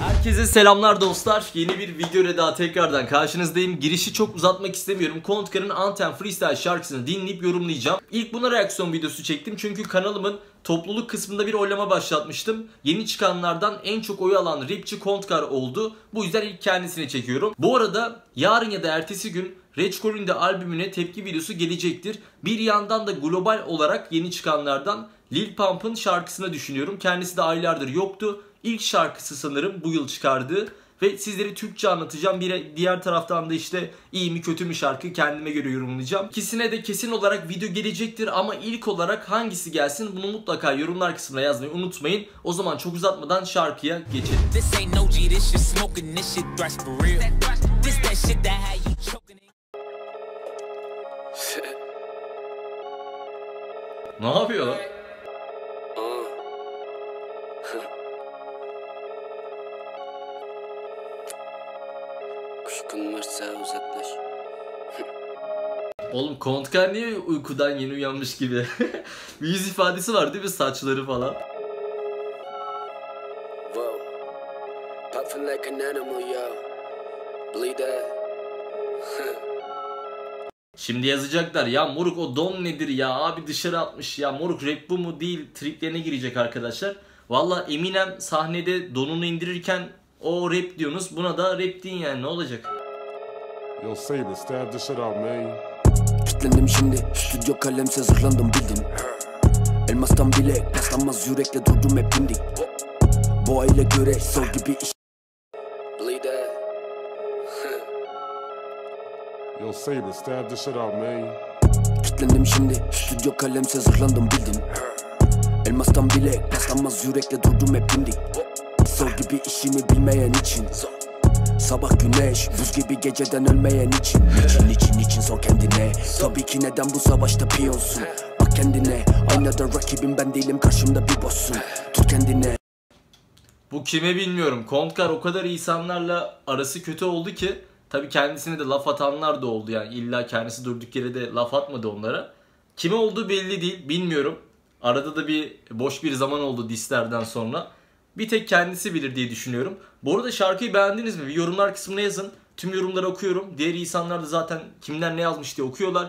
Herkese selamlar dostlar. Yeni bir video ile daha tekrardan karşınızdayım. Girişi çok uzatmak istemiyorum. Kontkar'ın Anthem Freestyle şarkısını dinleyip yorumlayacağım. İlk buna reaksiyon videosu çektim çünkü kanalımın topluluk kısmında bir oylama başlatmıştım. Yeni çıkanlardan en çok oy alan rapçi Kontkar oldu. Bu yüzden ilk kendisini çekiyorum. Bu arada yarın ya da ertesi gün Reçkol'ün de albümüne tepki videosu gelecektir. Bir yandan da global olarak yeni çıkanlardan Lil Pump'ın şarkısını düşünüyorum. Kendisi de aylardır yoktu. İlk şarkısı sanırım bu yıl çıkardığı ve sizleri Türkçe anlatacağım. Diğer taraftan da işte iyi mi kötü mü şarkı kendime göre yorumlayacağım. İkisine de kesin olarak video gelecektir ama ilk olarak hangisi gelsin bunu mutlaka yorumlar kısmına yazmayı unutmayın. O zaman çok uzatmadan şarkıya geçelim. Ne yapıyor lan? Kuşkun varsa uzaklaş. Oğlum Kontkar niye uykudan yeni uyanmış gibi? Bir yüz ifadesi var değil mi, saçları falan? Wow. Puffin like an animal, yo. Bleed that. Şimdi yazacaklar ya moruk o don nedir ya abi dışarı atmış ya moruk rap bu mu değil triplerine girecek arkadaşlar. Valla Eminem sahnede donunu indirirken o rap diyorsunuz, buna da rap deyin yani, ne olacak? Yo Saber, stab this shit out man. Kitlendim şimdi, stüdyo kalemse zırlandım bildin. Elmastan bile paslanmaz yürekle durdum hep dimdik. Boğa ile göre sol gibi iş. Bleed that. Yo Saber, stab this shit out man. Kitlendim şimdi, stüdyo kalemse zırlandım bildin. Elmastan bile paslanmaz yürekle durdum hep dimdik. Sol gibi işini bilmeyen için. Sabah güneş, buz gibi geceden ölmeyen için. Niçin sor kendine. Tabii ki neden bu savaşta piyonsun. Bak kendine, aynada rakibim ben değilim, karşımda bir boss'sun. Tut kendine. Bu kime bilmiyorum. Kontkar o kadar insanlarla arası kötü oldu ki tabii kendisine de laf atanlar da oldu yani, illa kendisi durduk yere de laf atmadı onlara. Kime olduğu belli değil, bilmiyorum. Arada da bir boş bir zaman oldu dislerden sonra. Bir tek kendisi bilir diye düşünüyorum. Bu arada şarkıyı beğendiniz mi? Bir yorumlar kısmına yazın. Tüm yorumları okuyorum. Diğer insanlar da zaten kimler ne yazmış diye okuyorlar.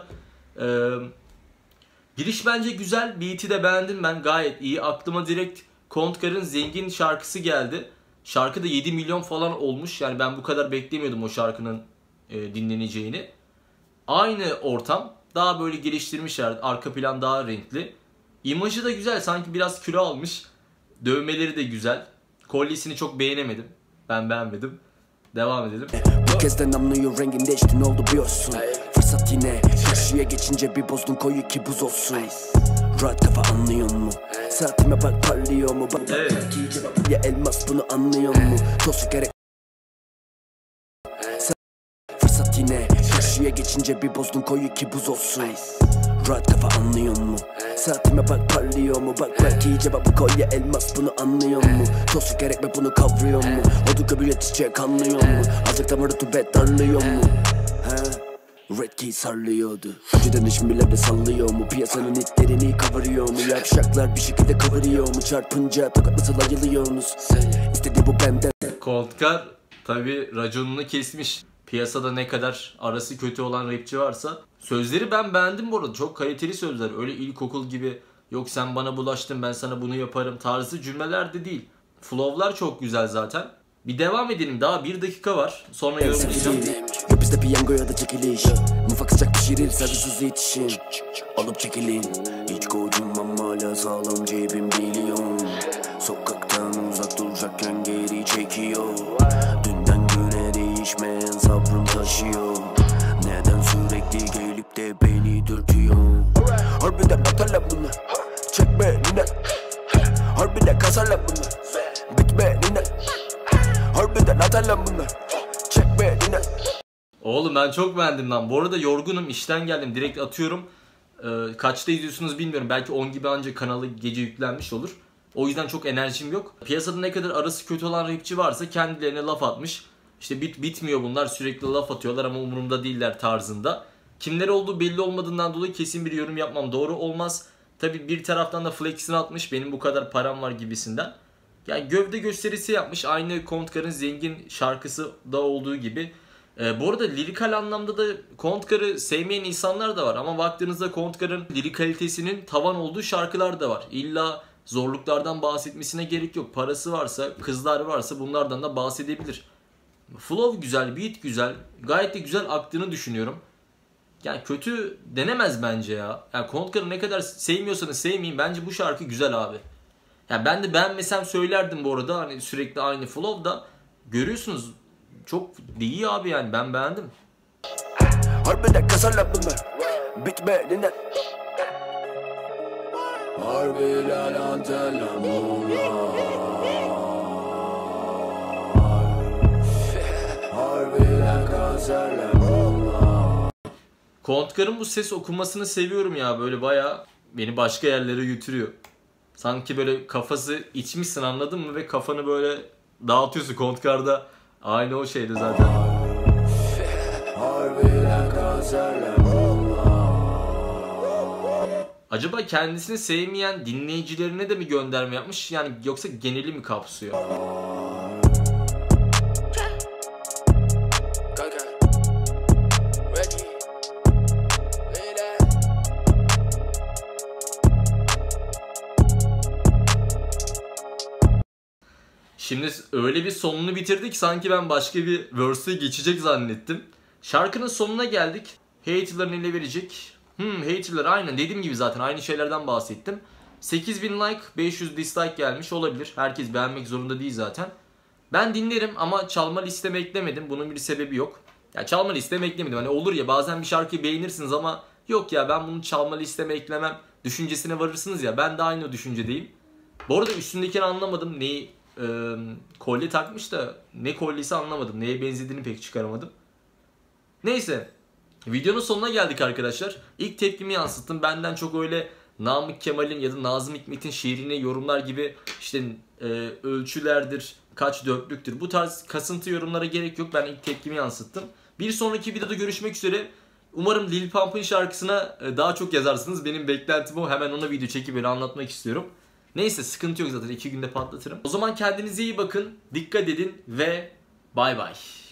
Giriş bence güzel. Beat'i de beğendim ben. Gayet iyi. Aklıma direkt Kontkar'ın Zengin şarkısı geldi. Şarkı da 7 milyon falan olmuş. Yani ben bu kadar beklemiyordum o şarkının dinleneceğini. Aynı ortam. Daha böyle geliştirmişler. Arka plan daha renkli. İmajı da güzel. Sanki biraz kilo almış. Dövmeleri de güzel. Kolyesini çok beğenemedim. Ben beğenmedim. Devam edelim. Bu kez de namluyu rengin değişti, ne oldu biliyorsun. Fırsat yine karşıya geçince bir bozdun koyu ki buz olsun. Rahat kafa anlıyor mu? Saatime bak parlıyor mu? Bak ya elmas bunu anlıyor mu? Tosu gerek. Fırsat yine karşıya geçince bir bozdun koyu ki buz olsun. Rahat kafa anlıyor mu? Saatime bak parlıyor mu? Bak ki cevabı koy ya elmas bunu anlıyor mu? Tosu gerek ve bunu kavruyor mu? Odu kabul edecek anlıyor mu? Azıcık damarı rutubet darlıyor mu? Red Key sarlıyordu. Önceden işim bile de sallıyor mu? Piyasanın itlerini kavuruyor mu? Yavşaklar bir şekilde kavuruyor mu? Çarpınca tokat nasıl ayılıyorsunuz? İstedi bu benden. Kontkar tabi raconunu kesmiş. Piyasada ne kadar arası kötü olan rapçi varsa. Sözleri ben beğendim bu arada. Çok kaliteli sözler. Öyle ilkokul gibi yok sen bana bulaştın ben sana bunu yaparım tarzı cümleler de değil. Flow'lar çok güzel zaten. Bir devam edelim, daha 1 dakika var. Sonra yorumlayacağım. Yok bizde piyangoya da çekiliş. Mufak sıcak pişirir servis yetişin. Alıp çekilin. Hiç koydum hala sağlam cebim biliyorum. Sokaktan uzak duracakken geri çekiyor. Dünden güne değişmeyen sabrım taşıyor. Neden sürekli gelip de beni dürtüyor? Harbiden atarlar bunu. Çekme nine. Harbiden kasarlar bunu. Bitme nine. Harbiden atarlar bunu. Çekme nine. Oğlum ben çok beğendim lan. Bu arada yorgunum, işten geldim, direkt atıyorum. Kaçta izliyorsunuz bilmiyorum. Belki 10 gibi ancak kanalı gece yüklenmiş olur. O yüzden çok enerjim yok. Piyasada ne kadar arası kötü olan rapçi varsa kendilerine laf atmış. İşte bitmiyor bunlar, sürekli laf atıyorlar ama umurumda değiller tarzında. Kimler olduğu belli olmadığından dolayı kesin bir yorum yapmam doğru olmaz. Tabi bir taraftan da flex'ini atmış, benim bu kadar param var gibisinden. Yani gövde gösterisi yapmış. Aynı Kontkar'ın Zengin şarkısı da olduğu gibi. Bu arada lirikal anlamda da Kontkar'ı sevmeyen insanlar da var. Ama baktığınızda Kontkar'ın lirik kalitesinin tavan olduğu şarkılar da var. İlla zorluklardan bahsetmesine gerek yok. Parası varsa, kızlar varsa bunlardan da bahsedebilir. Flow güzel, beat güzel. Gayet de güzel aktığını düşünüyorum. Yani kötü denemez bence ya. Yani Kontkar'ı ne kadar sevmiyorsanız sevmeyin. Bence bu şarkı güzel abi. Yani ben de beğenmesem söylerdim bu arada. Hani sürekli aynı flow da. Görüyorsunuz çok iyi abi yani. Ben beğendim. Harbiden kasarlandım ben. Bitmediğinden. Harbiden antelandım. Harbiden kasarlandım. Kontkar'ın bu ses okumasını seviyorum ya. Böyle bayağı beni başka yerlere götürüyor. Sanki böyle kafası içmişsin, anladın mı? Ve kafanı böyle dağıtıyorsun. Kontkar'da aynı o şeydi zaten. Acaba kendisini sevmeyen dinleyicilerine de mi gönderme yapmış? Yani yoksa geneli mi kapsıyor? Şimdi öyle bir sonunu bitirdik, sanki ben başka bir verse'e geçecek zannettim. Şarkının sonuna geldik. Hater'ların ele verecek. Hater'lar aynen dediğim gibi zaten aynı şeylerden bahsettim. 8000 like, 500 dislike gelmiş olabilir. Herkes beğenmek zorunda değil zaten. Ben dinlerim ama çalma listeme eklemedim. Bunun bir sebebi yok. Ya çalma listeme eklemedim. Hani olur ya bazen bir şarkıyı beğenirsiniz ama yok ya ben bunu çalma listeme eklemem düşüncesine varırsınız ya. Ben de aynı o düşüncedeyim. Bu arada üstündekini anlamadım. Neyi kolye takmış da ne kolyesi anlamadım. Neye benzediğini pek çıkaramadım. Neyse. Videonun sonuna geldik arkadaşlar. İlk tepkimi yansıttım. Benden çok öyle Namık Kemal'in ya da Nazım Hikmet'in şiirini yorumlar gibi işte ölçülerdir, kaç dörtlüktür. Bu tarz kasıntı yorumlara gerek yok. Ben ilk tepkimi yansıttım. Bir sonraki videoda görüşmek üzere. Umarım Lil Pump'ın şarkısına daha çok yazarsınız. Benim beklentim o. Hemen ona video çekip böyle anlatmak istiyorum. Neyse sıkıntı yok zaten 2 günde patlatırım. O zaman kendinize iyi bakın, dikkat edin ve bay bay.